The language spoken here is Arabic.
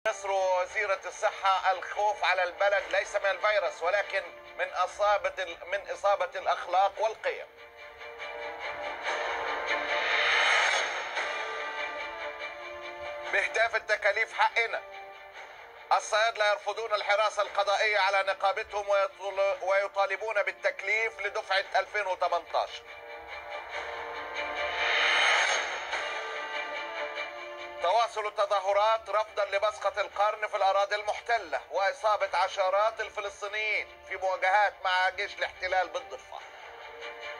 مصر ووزيرة الصحة الخوف على البلد ليس من الفيروس ولكن من إصابة الأخلاق والقيم. بهتاف التكاليف حقنا. الصيادلة يرفضون الحراسة القضائية على نقابتهم ويطالبون بالتكليف لدفعة 2018. تواصل التظاهرات رفضا لبصقة القرن في الأراضي المحتلة وإصابة عشرات الفلسطينيين في مواجهات مع جيش الاحتلال بالضفة.